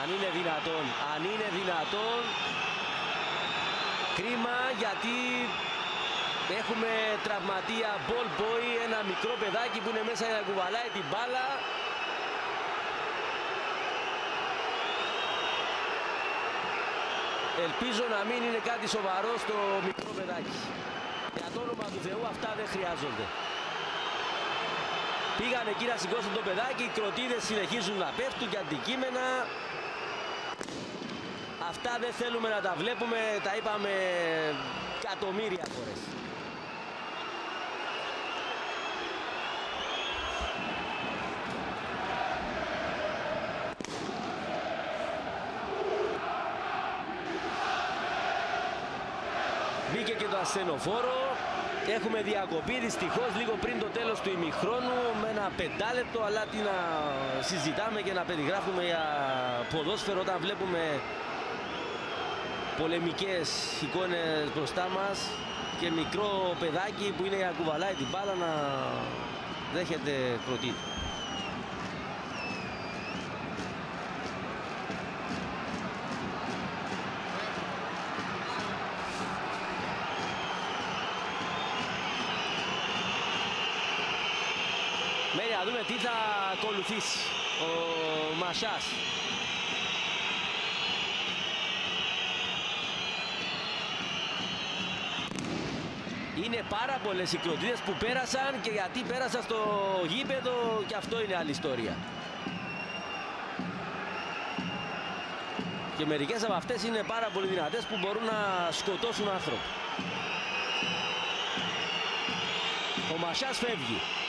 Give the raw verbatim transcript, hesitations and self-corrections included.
είναι δυνατόν, αν είναι δυνατόν. Κρίμα, γιατί έχουμε τραυματία ball boy, ένα μικρό παιδάκι που είναι μέσα για να κουβαλάει την μπάλα. Ελπίζω να μην είναι κάτι σοβαρό στο μικρό παιδάκι. Για το όνομα του Θεού, αυτά δεν χρειάζονται. Πήγαν εκεί να σηκώσουν το παιδάκι, οι κροτίδες συνεχίζουν να πέφτουν και αντικείμενα. Αυτά δεν θέλουμε να τα βλέπουμε, τα είπαμε εκατομμύρια φορές. Μπήκε και το ασθενοφόρο. Έχουμε διακοπή δυστυχώς λίγο πριν το τέλος του ημιχρόνου με ένα πεντάλεπτο, αλλά τι να συζητάμε και να περιγράφουμε για ποδόσφαιρο όταν βλέπουμε πολεμικές εικόνες μπροστά μας και μικρό παιδάκι που είναι για να κουβαλάει την μπάλα να δέχεται κροτίδι. Μένει να δούμε τι θα ακολουθήσει ο Μασιάς. Είναι πάρα πολλές οι κροτίδες που πέρασαν και γιατί πέρασαν στο γήπεδο και αυτό είναι άλλη ιστορία. Και μερικές από αυτές είναι πάρα πολύ δυνατές που μπορούν να σκοτώσουν άνθρωπο. Ο Μασιάς φεύγει.